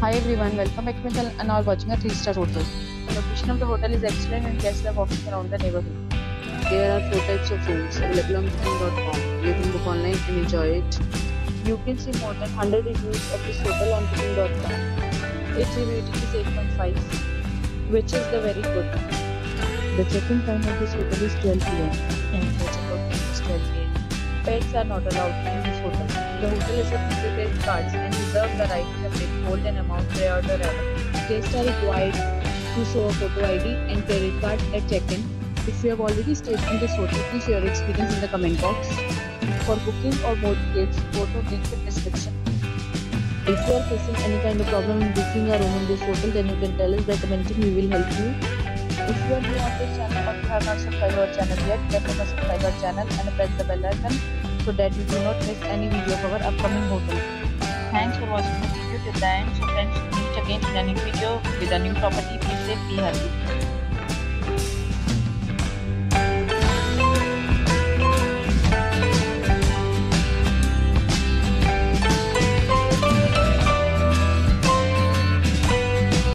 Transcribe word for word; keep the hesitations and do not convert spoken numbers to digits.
Hi everyone, welcome back to my channel and are watching a three star hotel. The location of the hotel is excellent and guests love walking around the neighborhood. There are four types of rooms available on booking dot com. You can book online and enjoy it. You can see more than one hundred reviews of this hotel on booking dot com. Its review rating is eight point five, which is the very good. The check-in time of this hotel is twelve p m and the check-out time is twelve p m Pets are not allowed in this hotel. The hotel accepts prepaid cards and reserves the right to separate hold an amount prior to arrival. Guests are required to show a photo I D and credit card at check-in. If you have already stayed in this hotel, please share your experience in the comment box. For booking or more details, go to link in description. If you are facing any kind of problem in booking a room in this hotel, then you can tell us by commenting. We will help you. If you are new on this channel or you have not subscribed our channel yet, then you must subscribe our channel and press the bell icon so that you do not miss any video of our upcoming hotel. Thanks for watching the video till the end. So friends, meet again in a new video with a new property. Be safe, be happy.